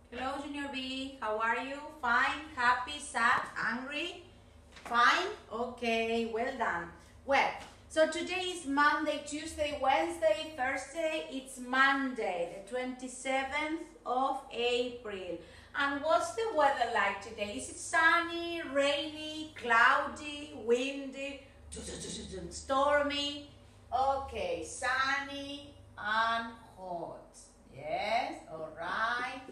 Hello, Junior B. How are you? Fine, happy, sad, angry? Fine? Okay, well done. Well, so today is Monday, Tuesday, Wednesday, Thursday. It's Monday, the 27th of April. And what's the weather like today? Is it sunny, rainy, cloudy, windy, stormy? Okay, sunny and hot. Yes, all right.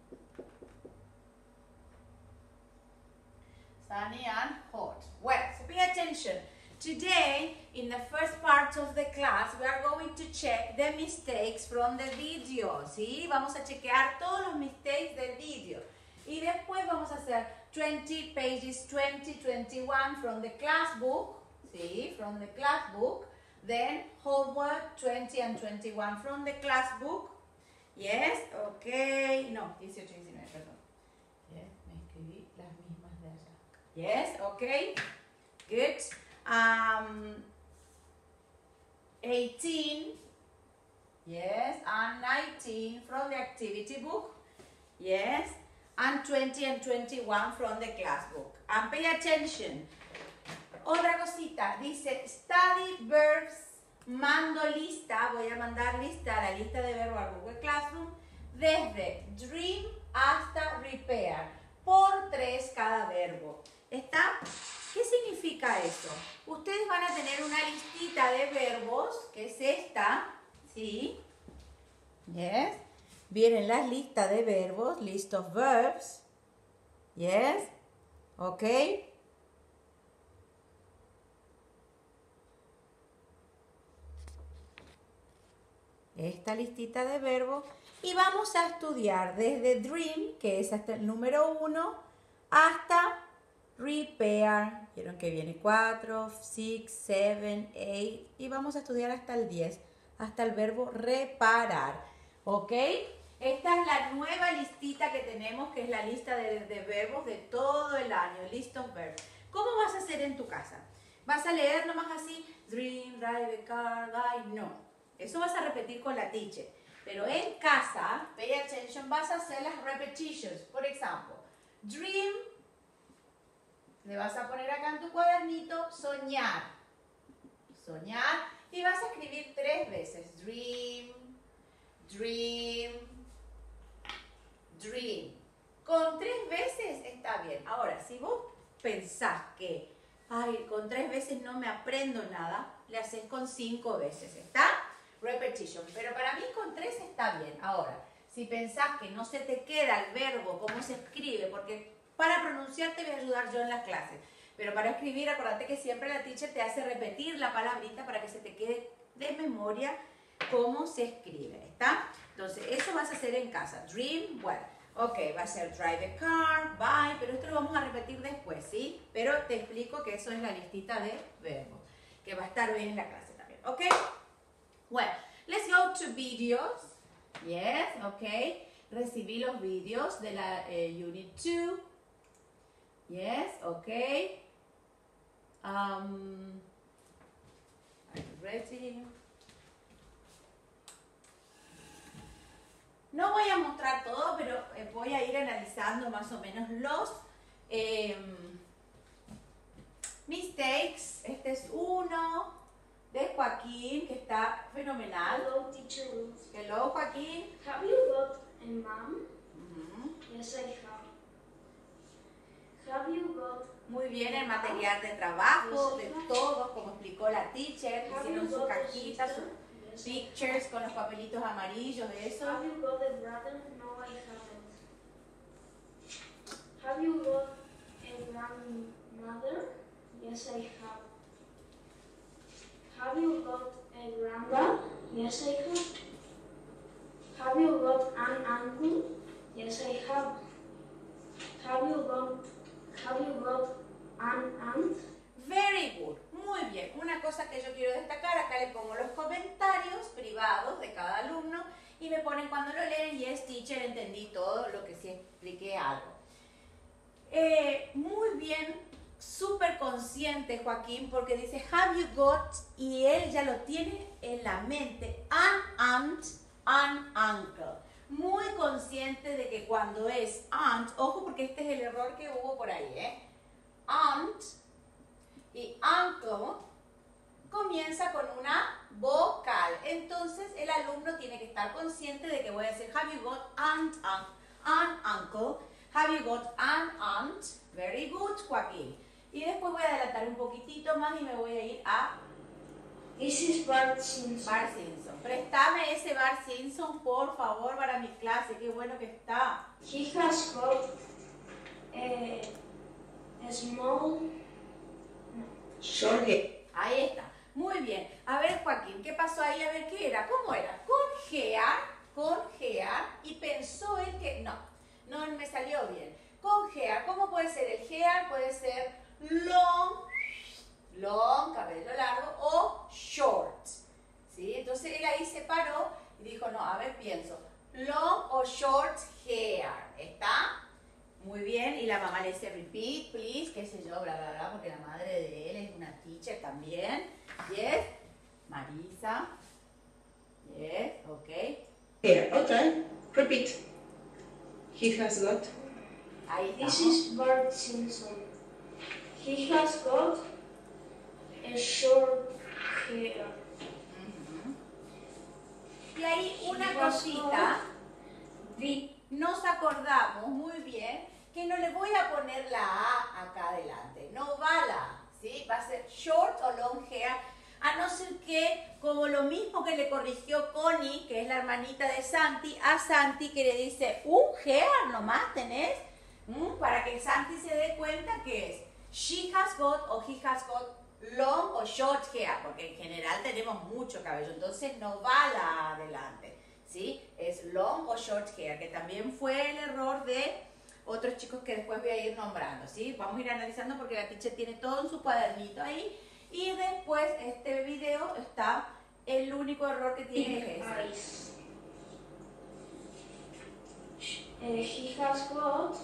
Sunny and hot. Well, so pay attention. Today, in the first part of the class, we are going to check the mistakes from the video. ¿Sí? Vamos a chequear todos los mistakes del video. Y después vamos a hacer 20 pages, 20, 21 from the class book. ¿Sí? From the class book. Then, homework 20 and 21 from the class book. Yes, okay. No, 18 y 19, perdón. Yes, me escribí las mismas de allá. Yes, okay. Good. 18. Yes, and 19 from the activity book. Yes, and 20 and 21 from the class book. And pay attention. Otra cosita, dice study verbs, mando lista, voy a mandar lista, la lista de verbos al Google Classroom, desde dream hasta repair, por 3 cada verbo. ¿Está? ¿Qué significa eso? Ustedes van a tener una listita de verbos, que es esta, ¿sí? Yes. Vienen las listas de verbos, list of verbs. Yes. Ok. Esta listita de verbos y vamos a estudiar desde dream, que es hasta el número 1, hasta repair. Vieron que viene 4, 6, 7, 8 y vamos a estudiar hasta el 10, hasta el verbo reparar. ¿Ok? Esta es la nueva listita que tenemos, que es la lista de verbos de todo el año, list of verbs. ¿Cómo vas a hacer en tu casa? ¿Vas a leer nomás así, dream, drive a car, guy? No. Eso vas a repetir con la teacher. Pero en casa, pay attention, vas a hacer las repetitions. Por ejemplo, dream, le vas a poner acá en tu cuadernito, soñar. Soñar. Y vas a escribir 3 veces. Dream, dream, dream. Con 3 veces está bien. Ahora, si vos pensás que, ay, con 3 veces no me aprendo nada, le haces con 5 veces. ¿Está? Repetition, pero para mí con 3 está bien. Ahora, si pensás que no se te queda el verbo, cómo se escribe, porque para pronunciar te voy a ayudar yo en las clases, pero para escribir, acuérdate que siempre la teacher te hace repetir la palabrita para que se te quede de memoria cómo se escribe, ¿está? Entonces, eso vas a hacer en casa. Dream, bueno, ok, va a ser drive a car, buy, pero esto lo vamos a repetir después, ¿sí? Pero te explico que eso es la listita de verbos, que va a estar bien en la clase también, ¿ok? Well, let's go to videos. Yes, okay. Recibí los vídeos de la Unit 2. Yes, okay. Are you ready? No voy a mostrar todo, pero voy a ir analizando más o menos los mistakes. Este es uno. De Joaquín, que está fenomenal. Hello, teacher Ruth. Hello, Joaquín. Have you got a mom? Yes, I have. Have you got... Muy bien el material de trabajo, de todos, como explicó la teacher. Hicieron su cajita, sus pictures con los papelitos amarillos, eso. Have you got a brother? No, I haven't. Have you got a grandmother? Yes, I have. Have you got a grandpa? Yes, I have. Have you got an uncle? Yes, I have. Have you got an aunt? Very good. Muy bien. Una cosa que yo quiero destacar, acá le pongo los comentarios privados de cada alumno y me ponen cuando lo leen, yes, teacher, entendí todo lo que sí expliqué algo. Muy bien. Súper consciente Joaquín porque dice have you got y él ya lo tiene en la mente an aunt, an uncle. Muy consciente consciente de que cuando es aunt, ojo porque este es el error que hubo por ahí, aunt y uncle comienza con una vocal. Entonces el alumno tiene que estar consciente de que voy a decir, have you got an uncle? Have you got an aunt? Very good, Joaquín. Y después voy a adelantar un poquitito más y me voy a ir a This is Bart Simpson. Bart Simpson. Préstame ese Bart Simpson, por favor, para mi clase. Qué bueno que está. He has got a small Short hair. Ahí está. Muy bien. A ver, Joaquín, ¿qué pasó ahí? A ver, ¿qué era? ¿Cómo era? Con hair, y pensó él que no me salió bien. Con hair, ¿cómo puede ser? El hair puede ser long, cabello largo, o short. ¿Sí? Entonces él ahí se paró y dijo, no, a ver, pienso, long o short hair. ¿Está? Muy bien, y la mamá le dice, repeat, please, qué sé yo, bla, bla, bla, porque la madre de él es una teacher también. Yes, Marisa. Yes, ok. Hair. Okay. Repeat. He has got. Ahí This estamos. is Bart Simpson. He has got a short hair. Ujú. Y ahí una He has cosita, got nos acordamos muy bien que no le voy a poner la A acá adelante, no va la A, ¿sí? Va a ser short o long hair, a no ser que, como lo mismo que le corrigió Connie, que es la hermanita de Santi, a Santi que le dice, un hair nomás tenés, para que Santi se dé cuenta que es she has got o he has got long o short hair, porque en general tenemos mucho cabello, entonces no va la A adelante, ¿sí? Es long o short hair, que también fue el error de otros chicos que después voy a ir nombrando, ¿sí? Vamos a ir analizando porque la teacher tiene todo en su cuadernito ahí. Y después, este video está, el único error que tiene es ese. eyes. He has got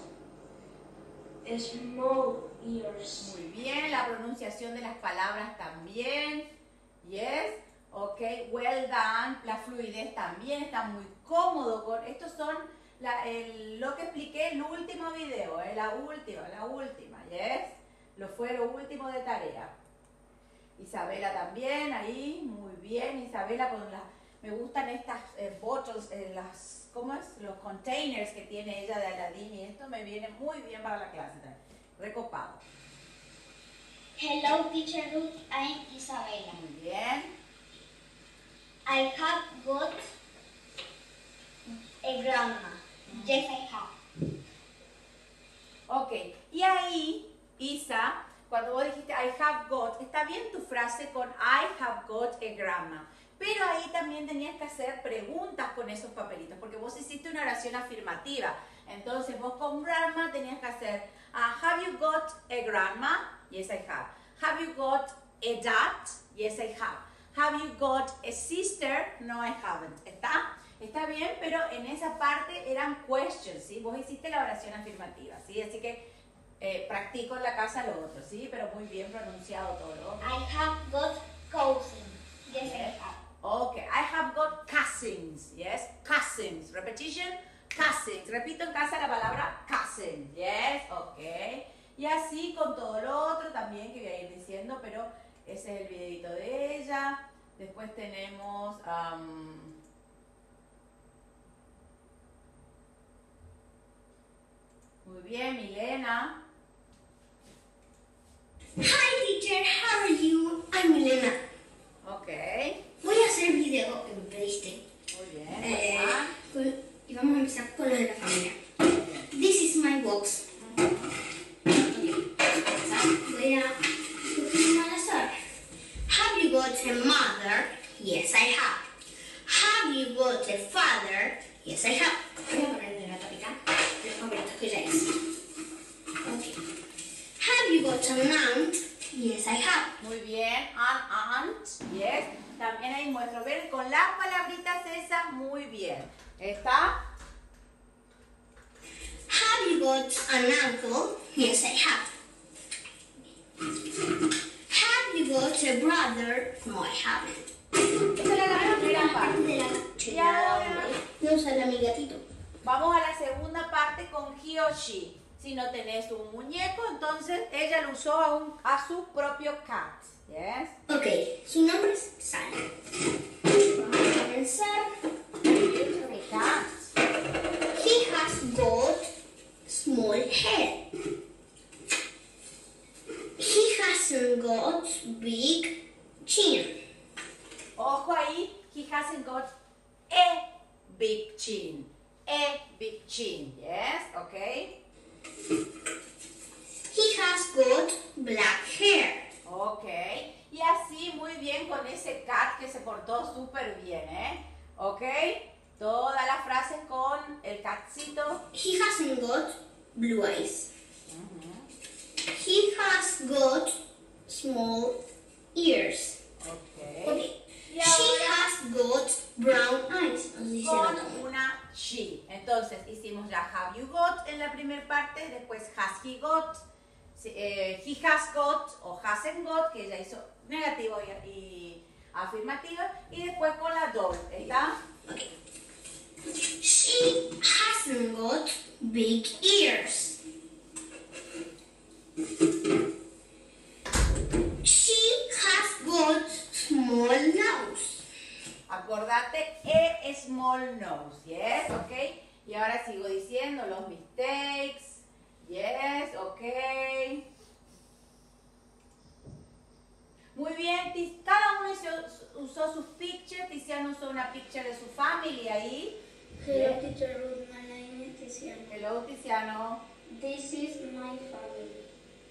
small ears. Muy bien, la pronunciación de las palabras también. Yes, ok, well done. La fluidez también está muy cómodo con... Estos son lo que expliqué en el último video, la última, yes. Fue lo último de tarea. Isabela también, ahí, muy bien. Isabela con me gustan estas bottles, ¿cómo es? Los containers que tiene ella de Aladdin y esto me viene muy bien para la clase también. Recopado. Hello, Teacher Ruth. I'm Isabella. Muy bien. I have got a grandma. Yes, I have. Ok, y ahí, Isa, cuando vos dijiste I have got, está bien tu frase con I have got a grandma, pero ahí también tenías que hacer preguntas con esos papelitos, porque vos hiciste una oración afirmativa. Entonces vos con grandma tenías que hacer have you got a grandma? Yes, I have. Have you got a dad? Yes, I have. Have you got a sister? No, I haven't. Está bien, pero en esa parte eran questions, ¿sí? Vos hiciste la oración afirmativa, ¿sí? Así que practico en la casa lo otro, ¿sí? Pero muy bien pronunciado todo lo otro. I have got cousins. Yes, I have. Okay, I have got cousins, yes? Cousins. Repetition, cousins. Repito en casa la palabra cousin, yes? Ok. Y así con todo lo otro también que voy a ir diciendo, pero ese es el videito de ella. Después tenemos... muy bien, Milena. Hi teacher, how are you? I'm Milena. Ok, Voy a hacer el video que me pediste. muy bien. Buena. Y vamos a empezar con lo de la familia. This is my box. Voy a comenzar. Have you got a mother? Yes, I have. Have you got a father? Yes, I have. Voy a ponerle la tapita de los favoritos que ya hice. Okay. Have you got an aunt? Yes, I have. Muy bien, an aunt, yes. También ahí muestro, ver con las palabritas esas, muy bien. ¿Está? Have you got an uncle? Yes, I have. Have you got a brother? No, I haven't. Esa era la primera parte. De la Y ahora, voy a usar a mi gatito. Vamos a la segunda parte con he o she. Si no tenés un muñeco, entonces ella lo usó a su propio cat. Yes. Ok, su nombre es Sally. Vamos a comenzar. Beautiful cat. He has got small hair. He hasn't got big chin. Ojo ahí, he hasn't got a big chin. A big chin, yes, okay. He has got black hair. Ok, y así muy bien con ese cat que se portó súper bien, ¿eh? Ok, todas las frases con el catcito. He hasn't got blue eyes. He has got small ears. Ok. Okay. Y She ahora has got brown eyes. No sé si se nota con mucho. una she. Entonces hicimos ya have you got en la primera parte, después has he got, he has got o hasn't got, que ella hizo negativo y afirmativa, y después con la double, ¿está? Okay. She hasn't got big ears. She has got small nose. Acordate, a small nose, yes, ok. Y ahora sigo diciendo los mistakes, yes, ok. Muy bien, cada uno usó sus pictures. Tiziano usó una picture de su familia ahí. Hello, teacher Ruth. My name is Tiziano. Hello, Tiziano. This is my family.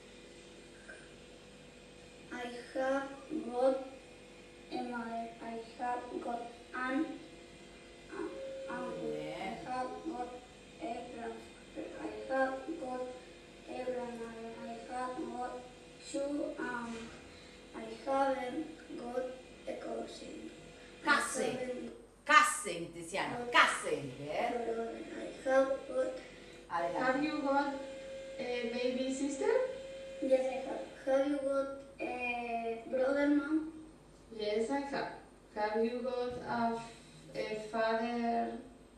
I have got a mother. I have got an uncle. Yes. I have got a grandfather. I have got a grandmother. I have got two aunts. I haven't got a cousin. Cousin. Cousin, Tiziano. Cousin, yes. I have got. Adelante. Have you got a baby sister? Yes, I have. Have you got a brother, mom? Yes, I have. Have you got a father?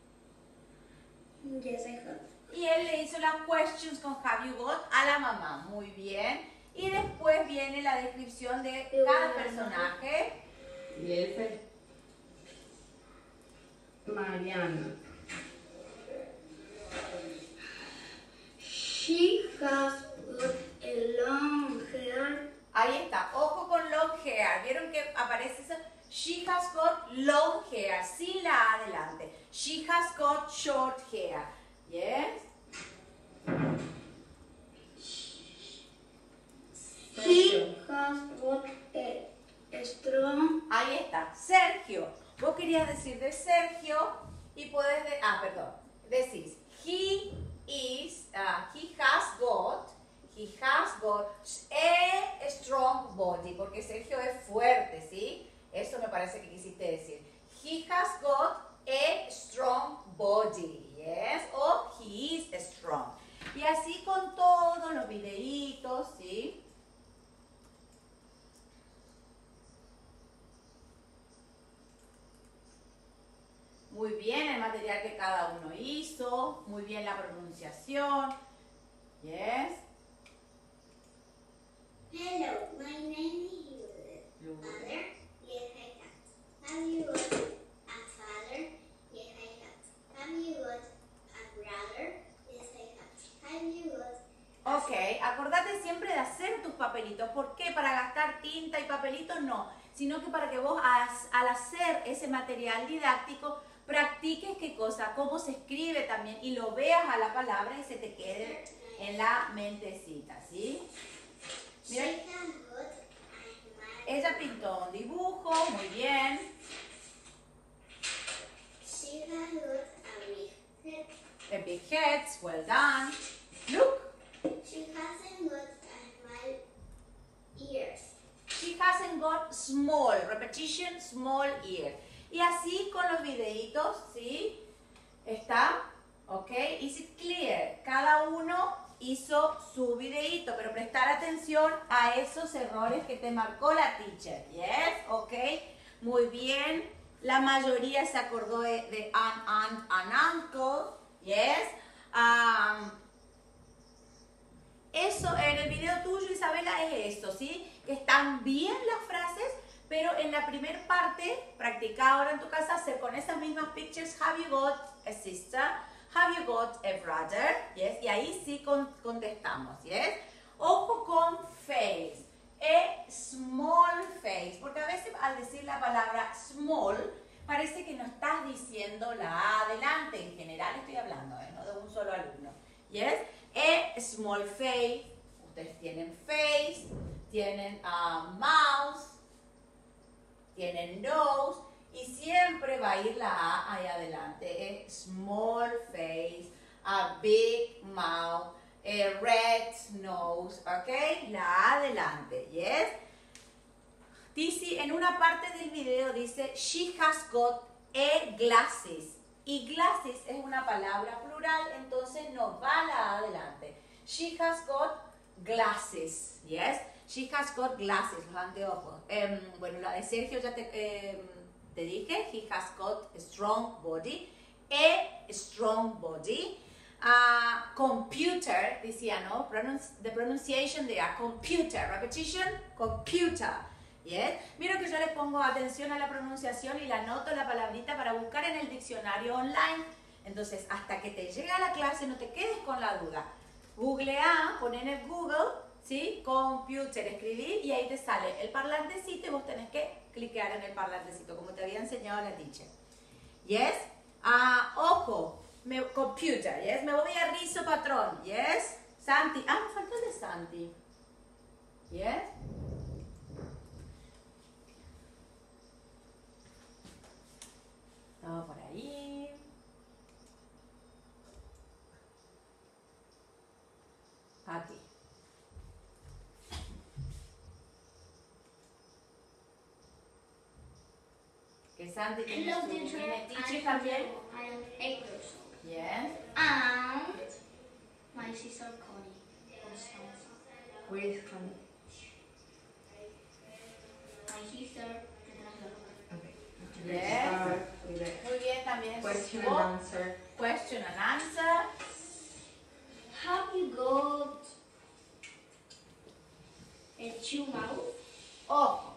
Yes, I have. Y él le hizo las questions con have you got a la mamá. Muy bien. Y después viene la descripción de cada personaje. Yes, I. Mariana. She has got a long hair. Ahí está. Ojo con long hair. ¿Vieron que aparece eso? She has got long hair. Sin la A adelante. She has got short hair. Yes. He has got a strong. Ahí está. Sergio. Vos querías decir de Sergio y puedes perdón. Decís he has got a strong body, porque Sergio es fuerte, ¿sí? Eso me parece que quisiste decir. He has got a strong body, yes, o he is strong. Y así con todos los videitos, ¿sí? Muy bien el material que cada uno hizo, muy bien la pronunciación, yes. Hello, my name is Judith. Mother? Yes, I have. Have you got a father? Yes, I have. Have you got a brother? Yes, I have. Have you got Ok, acordate siempre de hacer tus papelitos. ¿Por qué? Para gastar tinta y papelitos no, sino que para que vos al hacer ese material didáctico practiques qué cosa, cómo se escribe también y lo veas a la palabra y se te quede en la mentecita, ¿sí? Mira, She has got a ella pintó un dibujo, muy bien. She has got a big head. A big head, well done. Look, She hasn't got small ears. she hasn't got small, repetition, small ear. Y así con los videitos, ¿sí? ¿Está? ¿Ok? Is it clear? Cada uno hizo su videíto, pero prestar atención a esos errores que te marcó la teacher. ¿Yes? ¿Ok? Muy bien. La mayoría se acordó de an aunt, an uncle. ¿Yes? están bien las frases, pero en la primera parte, practica ahora en tu casa hacer con esas mismas pictures, have you got a sister, have you got a brother, yes, y ahí sí contestamos, yes. Ojo con face, a small face, porque a veces al decir la palabra small, parece que no estás diciendo la A adelante, en general estoy hablando, no de un solo alumno, yes, a small face, ustedes tienen face, tienen mouth, tienen nose, y siempre va a ir la A ahí adelante. A small face, a big mouth, a red nose, ¿ok? La A adelante, ¿yes? Dice, en una parte del video dice, she has got a glasses. Y glasses es una palabra plural, entonces no va la A adelante. She has got glasses, ¿yes? She has got glasses, los anteojos. Bueno, la de Sergio ya te dije. He has got a strong body. A strong body. Computer, decía, ¿no? The pronunciation de a computer. Repetition, computer. ¿Yes? Mira que yo le pongo atención a la pronunciación y la anoto la palabrita para buscar en el diccionario online. Entonces, hasta que te llegue a la clase, no te quedes con la duda. Googlea, pon en el Google, ¿sí? Computer, escribir y ahí te sale el parlantecito y vos tenés que cliquear en el parlantecito, como te había enseñado la teacher. ¿Yes? Ojo, computer, ¿yes? Me voy a rizo patrón, ¿yes? Santi, me falta el de Santi. ¿Yes? Estaba por ahí. Pati. Que Santi tiene Hello, su teacher. teacher también. I am 8 years old. Yes. And my sister Connie. Constanza. Where is Connie? My sister. Okay. Yes. Start with a Muy bien, también. question su- and answer. Question and answer. Have you got a two mouth? Ojo.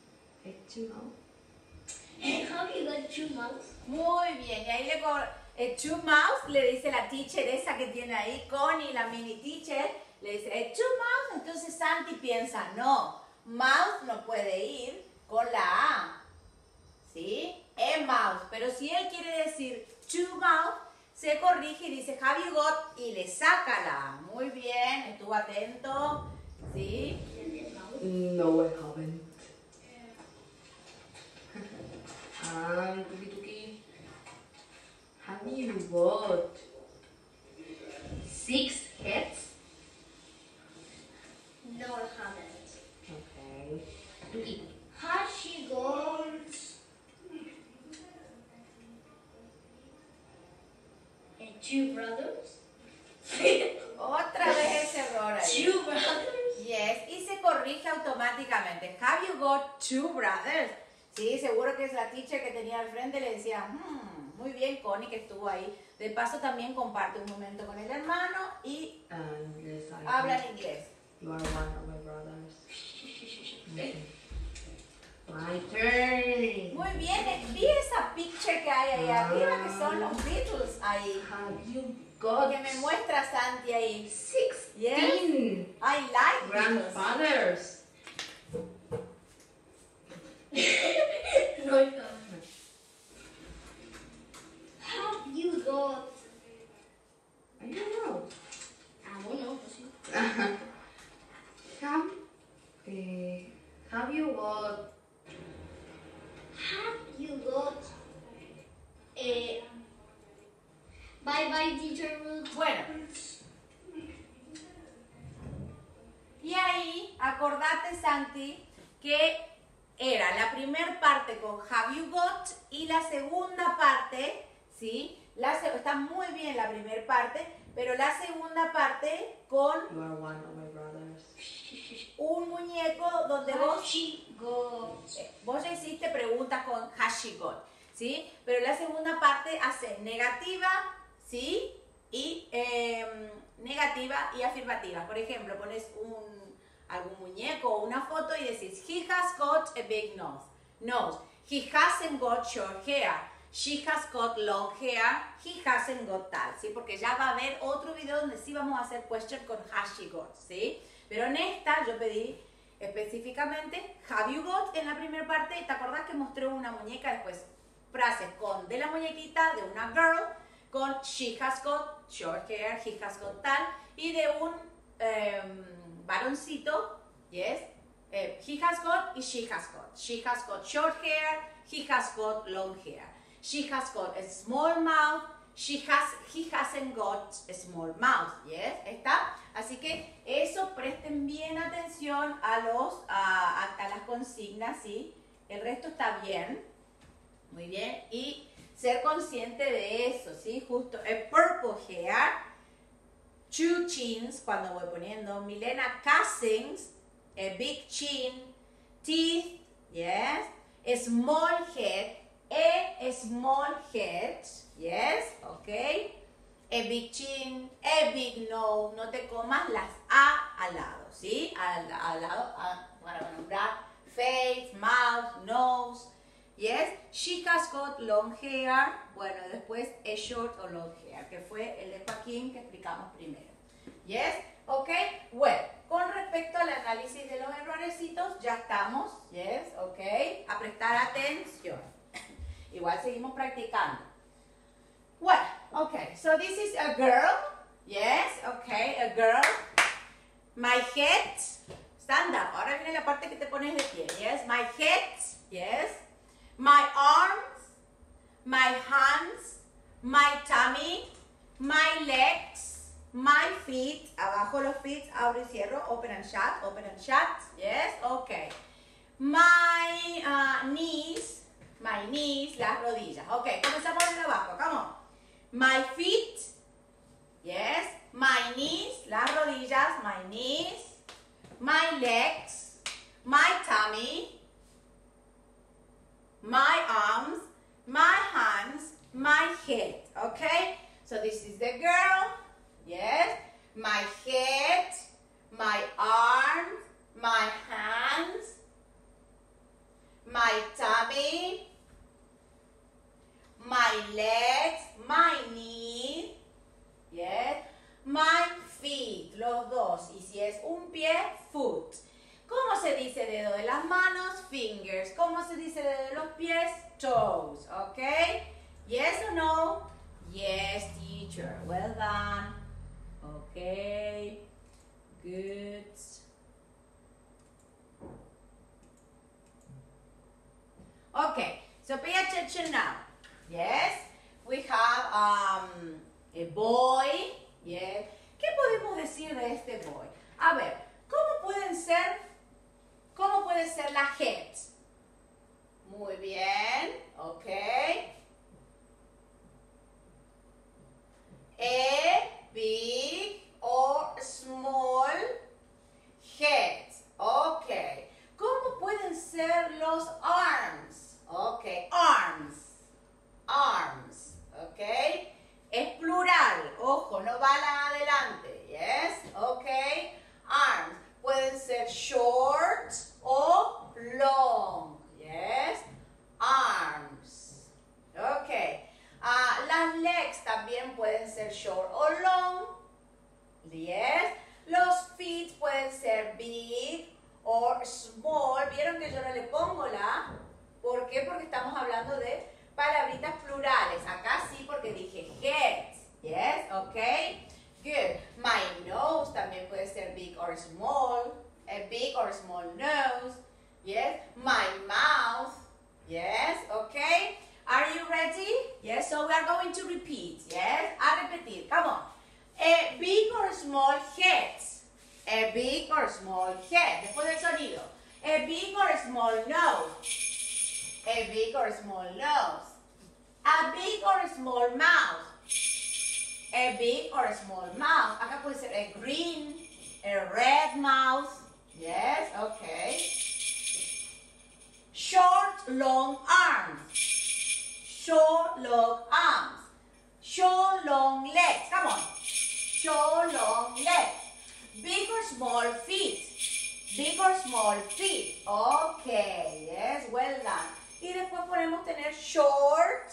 Have you got two mouths? Muy bien. Y ahí two mouse le dice la teacher esa que tiene ahí, Connie, la mini teacher, le dice two mouse. Entonces Santi piensa, no, mouse no puede ir con la A. ¿Sí? Mouse. Pero si él quiere decir two mouse, se corrige y dice have you got y le saca la A. Muy bien, estuvo atento. ¿Sí? No, I haven't. Tuki Tuki. Have you got 6 heads? No, I haven't. Okay. Tuki. Has she got two brothers? Otra vez ese error ahí. Two brothers? Yes, y se corrige automáticamente. Have you got two brothers? Sí, seguro que es la teacher que tenía al frente le decía, muy bien, Connie, que estuvo ahí. De paso también comparte un momento con el hermano y Yes, I habla have. en inglés. You are one of my brothers. Okay. My turn. Muy bien, vi esa picture que hay ahí arriba, que son los Beatles ahí. Have you got Que me muestra Santi ahí. 16 Yes, I like Beatles. grandfathers? No, I haven't. Have you got? I don't know. I don't know. Sí. Have you got Have you got a bye teacher Ruth? Bueno. Y ahí, acordate, Santi, que era la primera parte con have you got y la segunda parte, ¿sí? Está muy bien la primera parte, pero la segunda parte con you are one of my brothers? un muñeco donde Has she got? vos ya hiciste preguntas con has she got, ¿sí? Pero la segunda parte hace negativa, ¿sí? Y negativa y afirmativa. Por ejemplo, pones algún muñeco o una foto y decís, he has got a big nose. He hasn't got short hair. She has got long hair. He hasn't got tal, ¿sí? Porque ya va a haber otro video donde sí vamos a hacer question con has she got, ¿sí? Pero en esta yo pedí específicamente have you got en la primera parte. ¿Te acordás que mostré una muñeca? Después frases con de la muñequita, de una girl, con she has got short hair, he has got tal, y de un varoncito, yes, he has got y she has got. She has got short hair, he has got long hair. She has got a small mouth, he hasn't got a small mouth, yes, ¿está? Así que eso, presten bien atención a las consignas, ¿sí? El resto está bien, muy bien, y ser consciente de eso, ¿sí? Justo, a purple hair, two chins, cuando voy poniendo, Milena Cousins, a big chin, teeth, yes, a small head, a small head, yes, ok, a big chin, a big nose, no te comas las A al lado, ¿sí? Al lado, para nombrar, face, mouth, nose, yes, she has got long hair, bueno, después a short o long hair, que fue el de Joaquín que explicamos primero, yes, ok, bueno, con respecto al análisis de los errorecitos, ya estamos, yes, ok, a prestar atención, igual seguimos practicando. Well, okay, so this is a girl, yes, okay, a girl, my head, stand up, ahora viene la parte que te pones de pie, yes, my head, yes, my arms, my hands, my tummy, my legs, my feet, abajo los feet, abro y cierro, open and shut, yes, okay. My knees, las rodillas, okay, comenzamos desde abajo, come on. My feet, yes, my knees, las rodillas, my knees, my legs, my tummy, my arms, my hands, my head, okay? So this is the girl, yes, my head, my arms, my hands, my tummy, my legs, my knees, yes, my feet, los dos, y si es un pie, foot. ¿Cómo se dice dedo de las manos? Fingers. ¿Cómo se dice dedo de los pies? Toes, ¿ok? Yes or no? Yes, teacher. Well done. Okay, good. Okay, so pay attention now. Yes, we have a boy. Yes. ¿Qué podemos decir de este boy? A ver, ¿cómo puede ser la head? Muy bien, ok. A big or small head. Ok. ¿Cómo pueden ser los arms? Ok, arms. Ok. Es plural. Ojo, no va la adelante. Yes. Ok. Arms. Pueden ser short o long. Yes. Arms. Ok. Las legs también pueden ser short o long. Yes. Los feet pueden ser big o small. ¿Vieron que yo no le pongo la? ¿Por qué? Porque estamos hablando de palabritas plurales. Acá sí porque dije head. Yes. Ok. Good. My nose también puede ser big or small. A big or small nose. Yes. My mouth. Yes. Okay. Are you ready? Yes. So we are going to repeat. Yes. A repetir. Come on. A big or small head. A big or small head. Después del sonido. A big or small nose. A big or small nose. A big or small mouth. A big or small mouth. Acá puede ser a green, a red mouth. Yes, okay. Short, long arms. Short, long arms. Short, long legs. Come on. Short, long legs. Big or small feet. Big or small feet. Okay, yes, well done. Y después podemos tener short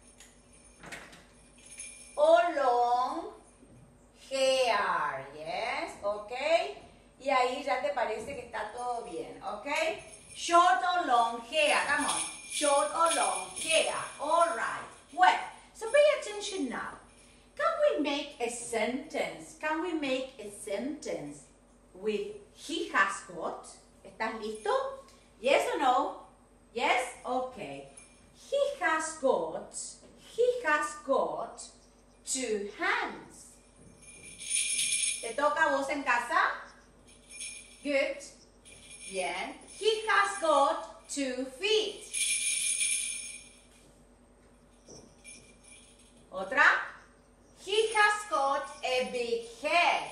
o long hair. Yes, okay. Y ahí ya te parece que está todo bien, okay? Short or long hair. Come on. Short or long hair. All right. Well, so pay attention now. Can we make a sentence? Can we make a sentence with he has got? ¿Estás listo? Yes or no? Yes? Okay. He has got 2 hands. ¿Te toca a vos en casa? Good. Bien. He has got 2 feet. Otra. He has got a big head.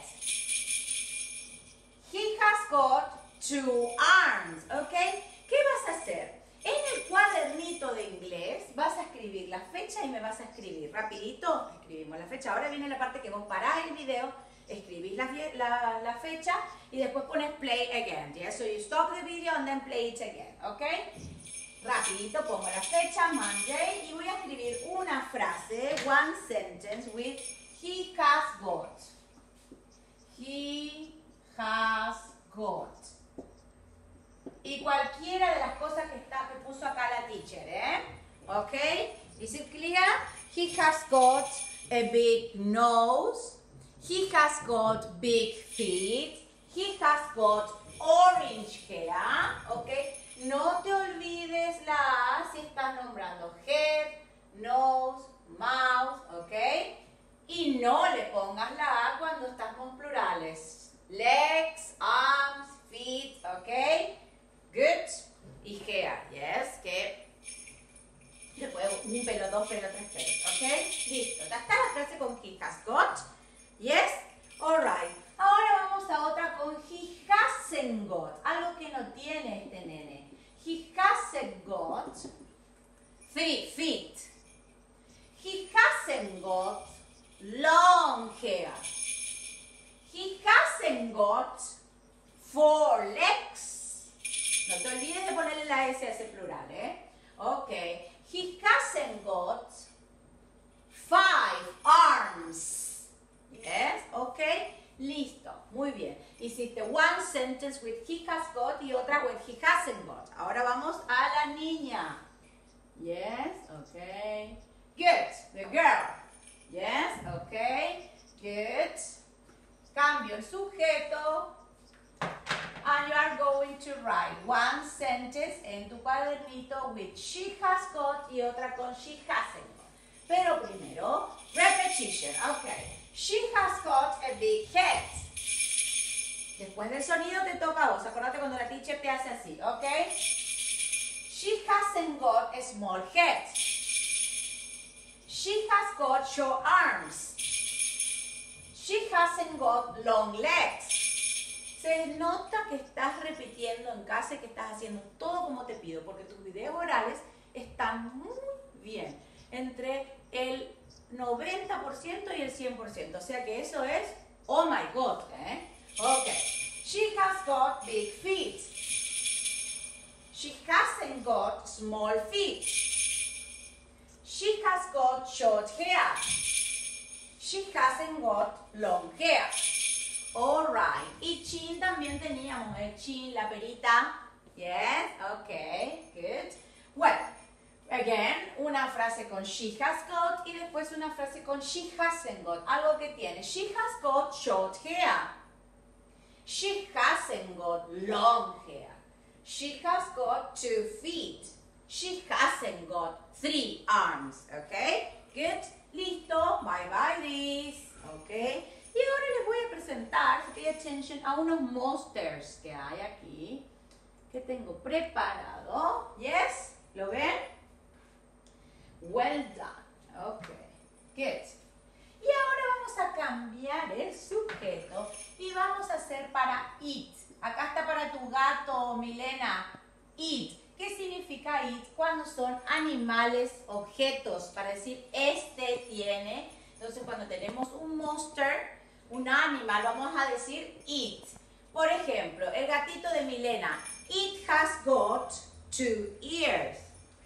He has got 2 arms. ¿Ok? ¿Qué vas a hacer? En el cuadernito de inglés vas a escribir la fecha y me vas a escribir rapidito. Escribimos la fecha. Ahora viene la parte que vos parás el video, escribís la fecha y después pones play again. Yeah? So you stop the video and then play it again. ¿Ok? Rapidito pongo la fecha, Monday, y voy a escribir una frase, one sentence with he has got. He has got. Y cualquiera de las cosas que puso acá la teacher, ¿eh? ¿Ok? Is it clear? He has got a big nose. He has got big feet. He has got orange hair. ¿Ok? No te olvides la A si estás nombrando head, nose, mouth. ¿Ok? Y no le pongas la A cuando estamos plurales. Legs, arms, feet. ¿Ok? Good. Y hair, yes, que después 1 pelo, 2 pelos, 3 pelos, ¿ok? Listo, ya está la frase con he has got, yes, alright. Ahora vamos a otra con he hasn't got, algo que no tiene este nene. He hasn't got 3 feet. He hasn't got long hair. He hasn't got 4 legs. No te olvides de ponerle la S a ese plural, ¿eh? Ok. He hasn't got 5 arms. Yes, ok. Listo, muy bien. Hiciste one sentence with he has got y otra with he hasn't got. Ahora vamos a la niña. Yes, ok. Good, the girl. Yes, ok. Good. Cambio el sujeto. And you are going to write one sentence en tu cuadernito with she has got y otra con she hasn't got. Pero primero, repetition. Okay. She has got a big head. Después del sonido te toca a vos. Acuérdate cuando la teacher te hace así. Okay. She hasn't got a small head. She has got short arms. She hasn't got long legs. Se nota que estás repitiendo en casa y que estás haciendo todo como te pido, porque tus videos orales están muy bien, entre el 90% y el 100%, o sea que eso es, oh my God, ¿eh? Ok, she has got big feet. She hasn't got small feet. She has got short hair. She hasn't got long hair. Alright. Y chin también teníamos el chin, la perita. Yes, ok, good. Well, again, una frase con she has got y después una frase con she hasn't got. Algo que tiene. She has got short hair. She hasn't got long hair. She has got 2 feet. She hasn't got 3 arms. Ok, good. Listo. Bye bye this. Ok. Y ahora les voy a presentar, pay attention, a unos monsters que hay aquí, que tengo preparado. Yes, ¿lo ven? Well done. Ok, good. Y ahora vamos a cambiar el sujeto y vamos a hacer para it. Acá está para tu gato, Milena. It. ¿Qué significa it? Cuando son animales, objetos, para decir este tiene. Entonces cuando tenemos un monster, un animal, vamos a decir it. Por ejemplo, el gatito de Milena. It has got 2 ears.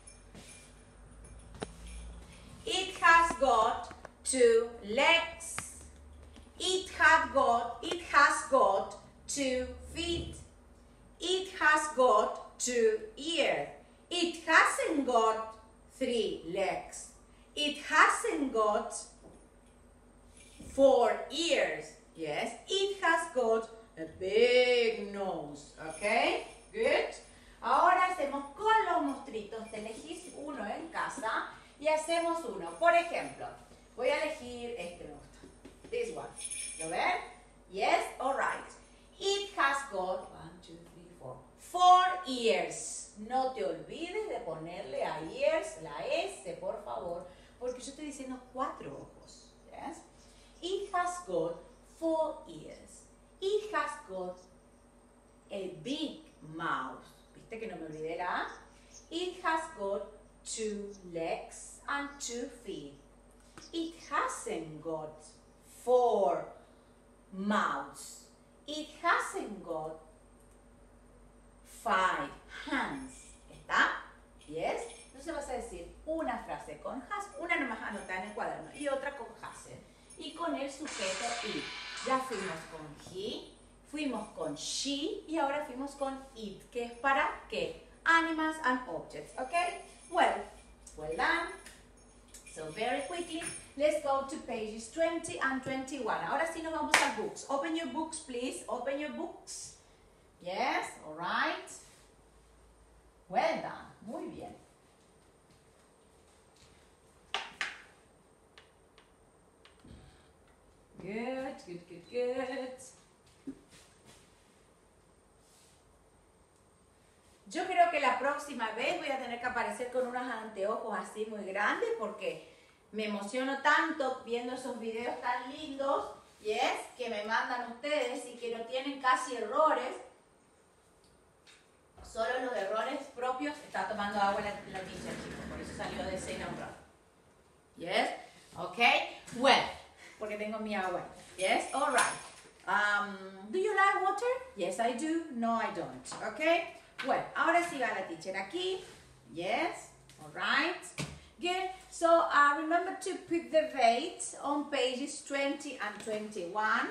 It has got 2 legs. It has got 2 feet. It has got 2 ears. It hasn't got 3 legs. It hasn't got 4 ears. Yes, it has got a big nose. Okay, good. Ahora hacemos con los monstruitos. Te elegís uno en casa y hacemos uno. Por ejemplo, voy a elegir este me gusta. This one. ¿Lo ven? Yes, all right. It has got 4 ears. No te olvides de ponerle a ears la S, por favor, porque yo estoy diciendo 4 ojos. Yes? It has got 4 ears. It has got a big mouth. ¿Viste que no me olvidé la A? It has got 2 legs and 2 feet. It hasn't got 4 mouths. It hasn't got 5 hands. ¿Está? Yes? Entonces vas a decir una frase con has, una nomás anotada en el cuaderno y otra con hasn't. Y con el sujeto it. Ya fuimos con he, fuimos con she y ahora fuimos con it, que es para qué? Animals and objects, okay? Well done. So very quickly, let's go to pages 20 and 21. Ahora sí nos vamos a books. Open your books, please. Open your books. Yes, all right. Well done. Muy bien. Good. Yo creo que la próxima vez voy a tener que aparecer con unos anteojos así muy grandes porque me emociono tanto viendo esos videos tan lindos, yes, que me mandan ustedes y que no tienen casi errores. Solo los errores propios. Está tomando agua la teacher, chicos, por eso salió de escena un rato. Yes, okay, well, porque tengo mi agua. Yes, all right. Do you like water? Yes, I do. No, I don't. Okay. Well, ahora sí va la teacher aquí. Yes, all right. Good. So remember to put the dates on pages 20 and 21.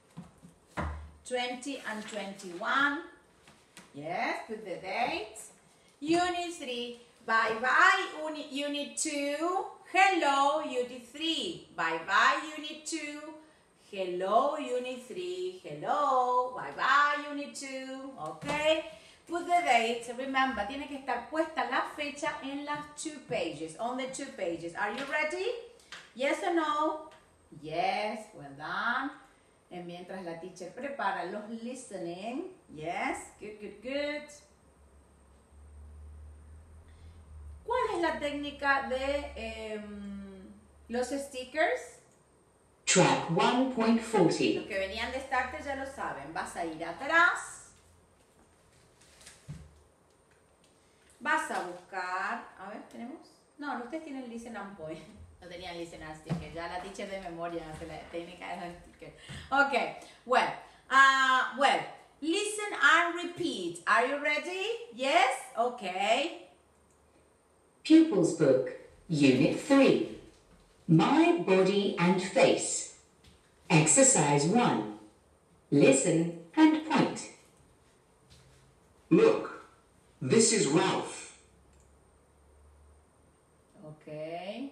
20 and 21. Yes, put the dates. Unit 3. Bye-bye, Unit 2. Hello, Unit 3. Bye-bye, Unit 2. Hello, Unit 3. Hello. Bye-bye, Unit 2. Okay. Put the dates. Remember, tiene que estar puesta la fecha en las 2 pages. On the 2 pages. Are you ready? Yes or no? Yes. Well done. Y mientras la teacher prepara los listening. Yes. Good. ¿Cuál es la técnica de los stickers? Track 1.40. Los que venían de Starter ya lo saben. Vas a ir atrás. Vas a buscar, a ver, ¿tenemos? No, ustedes tienen Listen and Point. No tenían Listen and Sticker. Ya la teacher de memoria hace la técnica de los stickers. Okay, well, listen and repeat. Are you ready? Yes? Okay. Pupils Book, Unit 3. My Body and Face. Exercise 1. Listen and point. Look, this is Ralph. Okay.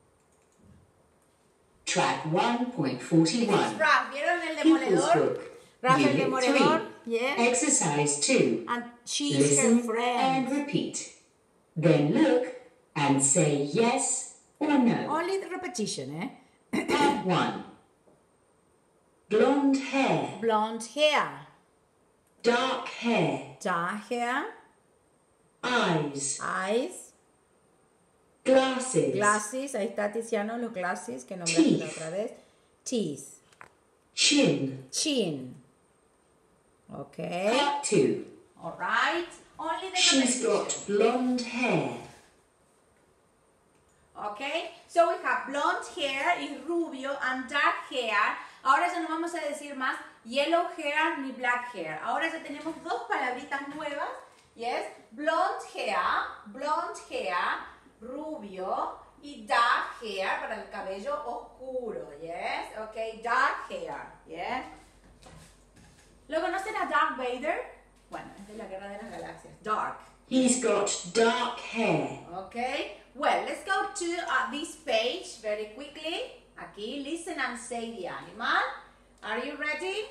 Track This 1.41. is Ralph. ¿Vieron el Pupils demoledor? Book, Ralph el Unit demoledor. 3. Yes. Exercise 2. And she's her Listen friend. and repeat. Then look and say yes or no. Only the repetition, eh? Part 1. Blonde hair, Blonde hair. dark hair, Dark hair. eyes, Eyes. glasses, Glasses. Ahí está Tiziano, los glasses que nombraste la Teeth. otra vez. Teeth. chin. Chin. Okay. Part 2. All right. Only the She's repetition. got blonde hair. Okay. So we have blonde hair is rubio and dark hair. Ahora ya no vamos a decir más yellow hair ni black hair. Ahora ya tenemos dos palabritas nuevas. Yes, blonde hair, rubio, y dark hair para el cabello oscuro. Yes, ok, dark hair. Yes. ¿Lo conocen a Darth Vader? Bueno, es de la Guerra de las Galaxias. Dark. He's got dark hair. Okay, well, let's go to this page very quickly. Aquí, listen and say the animal. Are you ready?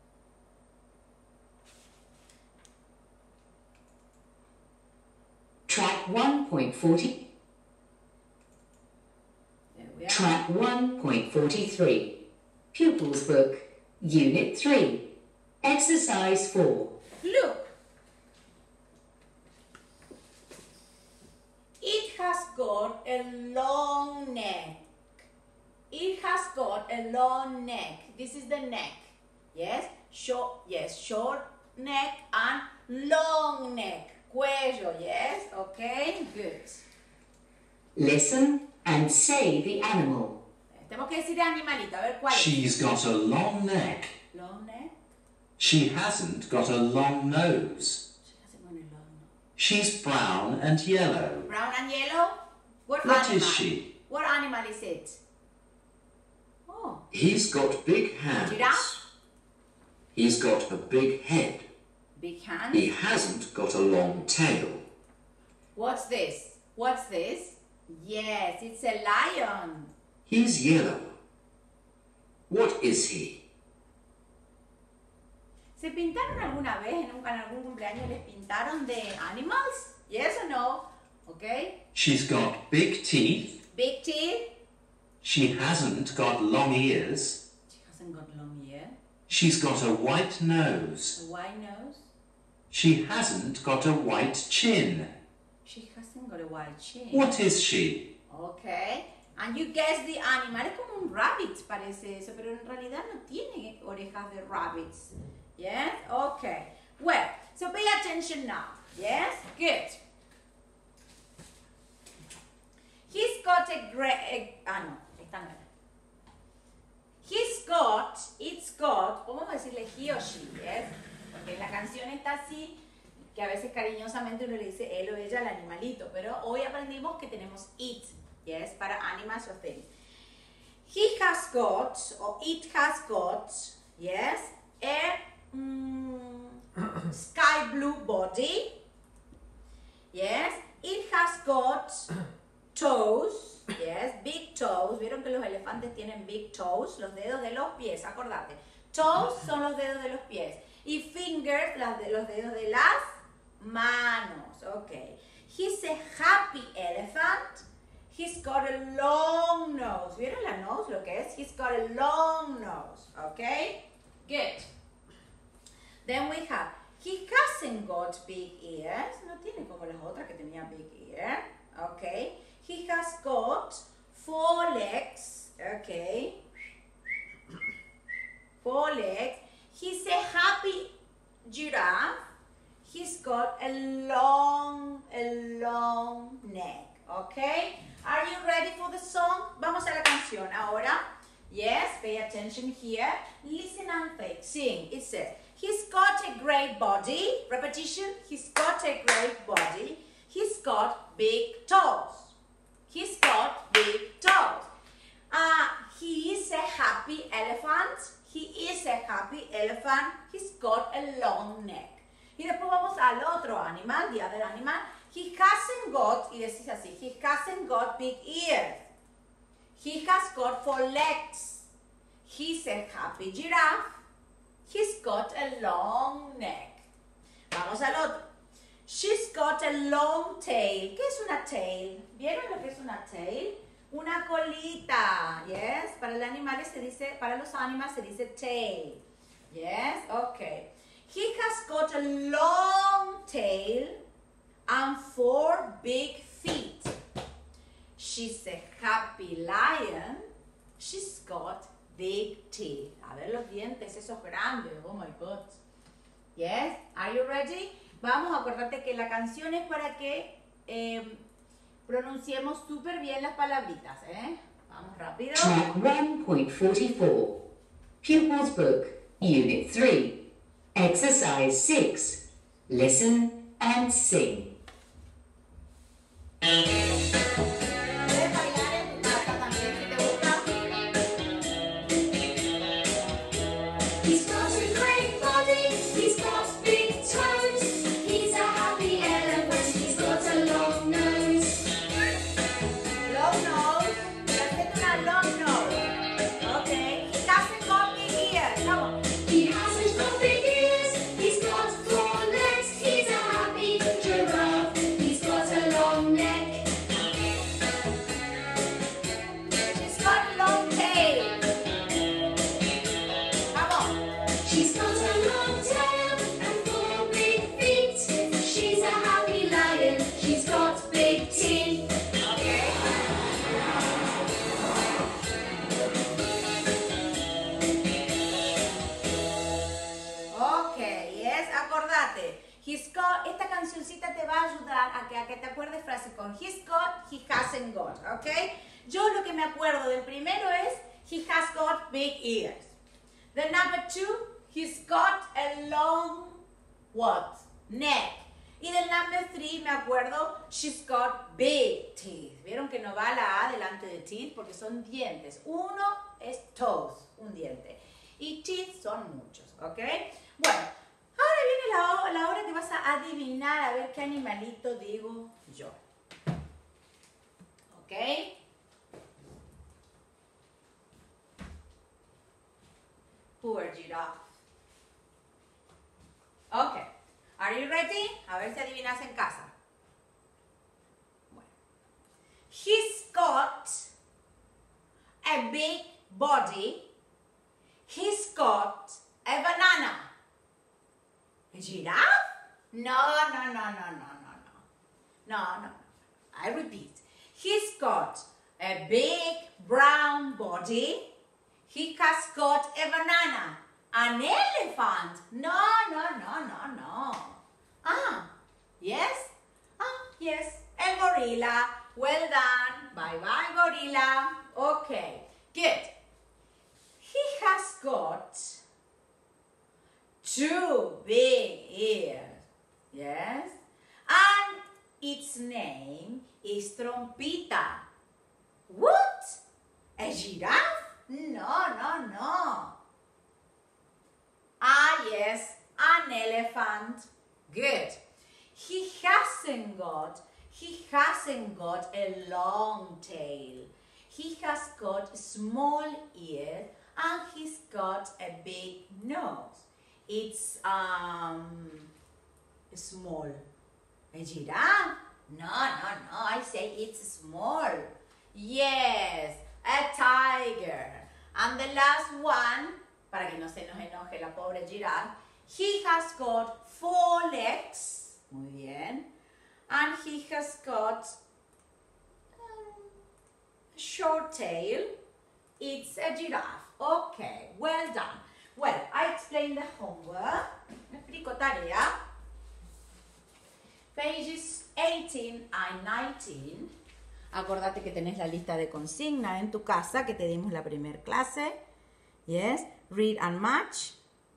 Track 1.40. There we are. Track 1.43. Pupils Book, Unit 3. Exercise 4. Look. It has got a long neck. It has got a long neck. This is the neck. Yes, short neck and long neck. Cuello, yes, okay, good. Listen and say the animal. Tenemos que decir animalito, a ver cuál es. She's got a long neck. Long neck. She hasn't got a long nose. She hasn't got a long nose. She's brown and yellow. Brown and yellow? What What animal? is she? What animal is it? Oh, He's got big hands. Giraffe? He's got a big head. big hand. He hasn't got a long tail. What's this? What's this? Yes, it's a lion. He's yellow. What is he? ¿Se pintaron alguna vez en algún cumpleaños? ¿Les pintaron de animals? Yes or no? Okay. She's got big teeth. Big teeth. She hasn't got long ears. She hasn't got long hair. She's got a white nose. A white nose. She hasn't got a white chin. She hasn't got a white chin. What is she? Okay. And you guess the animal. Es como un rabbit, parece eso, pero en realidad no tiene orejas de rabbits. Yes? Okay. Well, so pay attention now. Yes? Good. He's got a great... no, esta no era. It's got, o vamos a decirle he or she, yes? Porque la canción está así, que a veces cariñosamente uno le dice él o ella al animalito, pero hoy aprendimos que tenemos it, yes, para animals or things. He has got, or it has got, yes, a sky blue body, yes, it has got toes, yes, big toes. Vieron que los elefantes tienen big toes, los dedos de los pies, acordate. Toes son los dedos de los pies y fingers, los dedos de las manos. Okay. He's a happy elephant. He's got a long nose. ¿Vieron la nose lo que es? He's got a long nose. Okay? Good. Then we have, he hasn't got big ears. No tiene como las otras que tenía big ear. Okay. He has got 4 legs. Okay. 4 legs. He's a happy giraffe. He's got a long neck. Okay. Are you ready for the song? Vamos a la canción ahora. Yes, pay attention here. Listen and sing. It says, he's got a great body. Repetition. He's got a great body. He's got big toes. He's got big toes. He is a happy elephant. He is a happy elephant. He's got a long neck. Y después vamos al otro animal, the other animal. He hasn't got, y decís así, he hasn't got big ears. He has got 4 legs. He's a happy giraffe. He's got a long neck. Vamos al otro. She's got a long tail. ¿Qué es una tail? ¿Vieron lo que es una tail? Una colita. Yes. Para los animales se dice tail. Yes. Okay. He has got a long tail and 4 big feet. She's a happy lion. She's got big teeth. A ver los dientes, esos grandes. Oh my God. Yes. Are you ready? Vamos, acordate que la canción es para que pronunciemos súper bien las palabritas, ¿eh? Vamos rápido. Track 1.44. Pupils Book, Unit 3. Exercise 6. Listen and sing. Puedes bailar en tu casa también si te gusta. He's got a great body, he's got big toes. He's a happy elephant, he's got a long nose. Long nose. Perfecto, una long nose. Okay. He hasn't got big ears. Come on. He hasn't got big ears, he's got 4 legs. He's a happy giraffe, he's got a long neck. She's got a long tail. Come on. She's got a long tail and 4 big feet. She's a happy lion, she's got big teeth. Okay. Okay, yes, acordate. Esta cancioncita te va a ayudar a que te acuerdes frases con he's got, he hasn't got, ¿ok? Yo lo que me acuerdo del primero es he has got big ears. The number 2, he's got a long what? Neck. Y del number 3 me acuerdo she's got big teeth. ¿Vieron que no va la A delante de teeth? Porque son dientes. Uno es toes, un diente. Y teeth son muchos, ¿ok? Bueno, ahora viene la hora que vas a adivinar a ver qué animalito digo yo. ¿Ok? Poor giraffe. Ok. Are you ready? A ver si adivinas en casa. Bueno. He's got a big body. He's got a banana. A giraffe? No. No. I repeat. He's got a big brown body. He has got a banana. An elephant? No. Yes? Yes. A gorilla. Well done. Bye, gorilla. Okay, good. He has got 2 big ears. Yes? And its name is Trompita. What? A giraffe? No. Ah, yes, an elephant. Good. He hasn't got a long tail. He has got small ears and he's got a big nose. It's small. A giraffe? No. I say it's small. Yes, a tiger. And the last one, para que no se nos enoje la pobre giraffe, he has got 4 legs. Muy bien. And he has got a short tail. It's a giraffe. Okay, well done. Well, I explained the homework. Me explico tarea. Pages 18 and 19. Acordate que tenés la lista de consigna en tu casa que te dimos la primer clase. Yes. Read and match.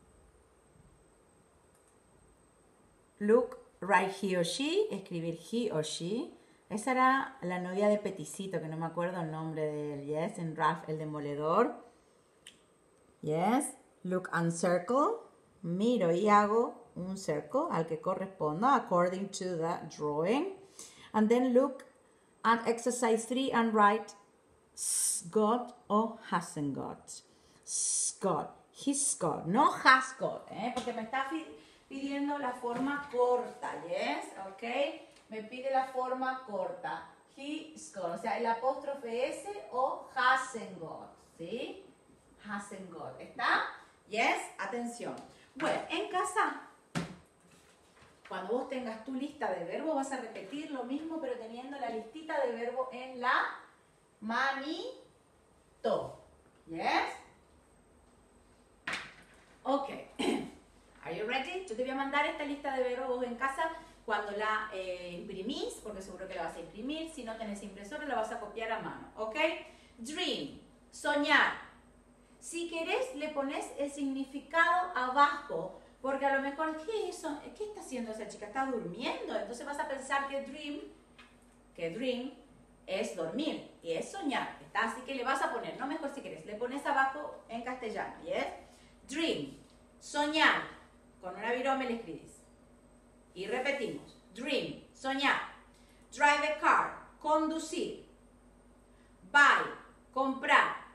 Look, write he or she. Escribir he or she. Esa era la novia de Peticito, que no me acuerdo el nombre de él. Yes. En Ralph el Demoledor. Yes. Look and circle. Miro y hago un circle al que corresponda according to the drawing. And then look at exercise 3 and write got or hasn't got. Got. He's got. No has got. Porque me está pidiendo la forma corta. Yes. Ok. Me pide la forma corta. He's got. O sea, el apóstrofe S o hasn't got. ¿Sí? Hasn't got. ¿Está? Yes. Atención. Bueno, en casa, cuando vos tengas tu lista de verbos, vas a repetir lo mismo, pero teniendo la listita de verbos en la manito. Yes? Ok. Are you ready? Yo te voy a mandar esta lista de verbos en casa cuando la imprimís, porque seguro que la vas a imprimir. Si no tenés impresora, la vas a copiar a mano. Ok? Dream. Soñar. Si querés, le pones el significado abajo, porque a lo mejor, ¿qué es eso? ¿Qué está haciendo esa chica? ¿Está durmiendo? Entonces vas a pensar que dream es dormir y es soñar, ¿está? Así que le vas a poner, no mejor si querés, le pones abajo en castellano, ¿yes? Dream, soñar, con una virome le escribís. Y repetimos, dream, soñar. Drive a car, conducir. Buy, comprar.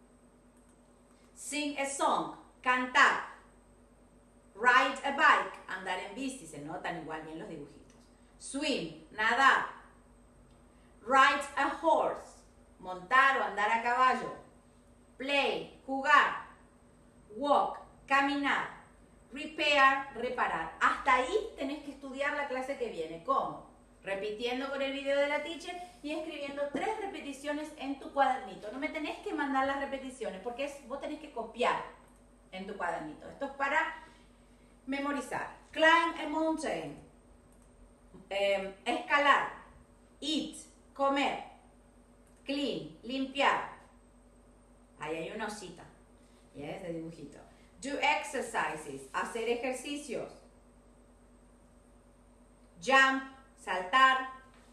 Sing a song, cantar. Ride a bike, andar en bici, se notan igual bien los dibujitos. Swim, nadar. Ride a horse, montar o andar a caballo. Play, jugar. Walk, caminar. Repair, reparar. Hasta ahí tenés que estudiar la clase que viene. ¿Cómo? Repitiendo con el video de la teacher y escribiendo 3 repeticiones en tu cuadernito. No me tenés que mandar las repeticiones porque vos tenés que copiar en tu cuadernito. Esto es para memorizar. Climb a mountain. Escalar. Eat, comer. Clean, limpiar. Ahí hay una osita. ¿Yes? De dibujito. Do exercises, hacer ejercicios. Jump, saltar.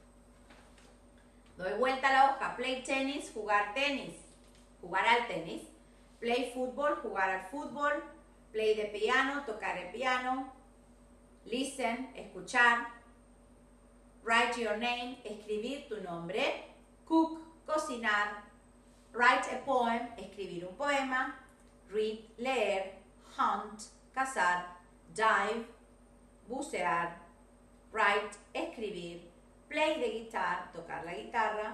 Doy vuelta a la hoja. Play tennis, jugar tenis. Jugar al tenis. Play football, jugar al fútbol. Play de piano, tocar el piano. Listen, escuchar. Write your name, escribir tu nombre. Cook, cocinar. Write a poem, escribir un poema. Read, leer. Hunt, cazar. Dive, bucear. Write, escribir. Play the guitar, tocar la guitarra.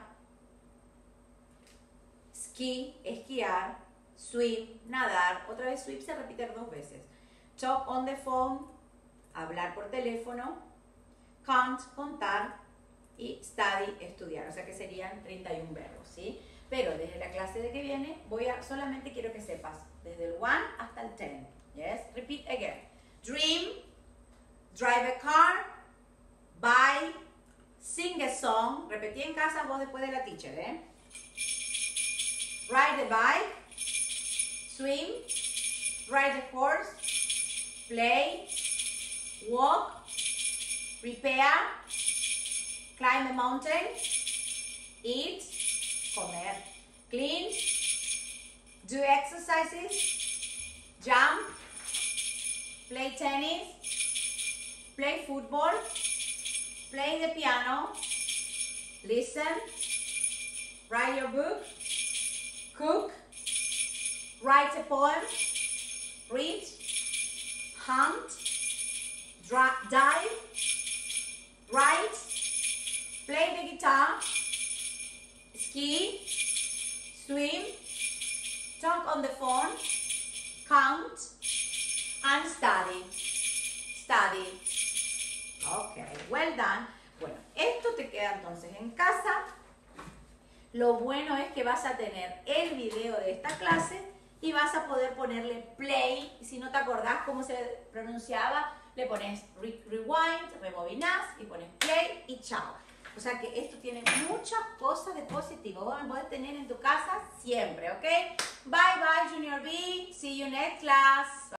Ski, esquiar. Swim, nadar. Otra vez swim se repite 2 veces. Talk on the phone, hablar por teléfono. Count, contar. Y study, estudiar. O sea que serían 31 verbos, ¿sí? Pero desde la clase de que viene, solamente quiero que sepas desde el 1 hasta el 10. Yes? Repeat again. Dream, drive a car, buy, sing a song. Repetí en casa vos después de la teacher, ¿eh? Ride a bike, swim, ride a horse, play, walk, repair, climb a mountain, eat, comer, clean, do exercises, jump, play tennis, play football, play the piano, listen, write your book, cook, write a poem, read, hunt, dive, write, play the guitar, ski, swim, talk on the phone, count, and study. Study. Ok, well done. Bueno, esto te queda entonces en casa. Lo bueno es que vas a tener el video de esta clase y vas a poder ponerle play. Si no te acordás cómo se pronunciaba, le pones rewind, rebobinás y pones play y chao. O sea que esto tiene muchas cosas de positivo. Vos lo podés tener en tu casa siempre, ¿ok? Bye bye, Junior B. See you next class.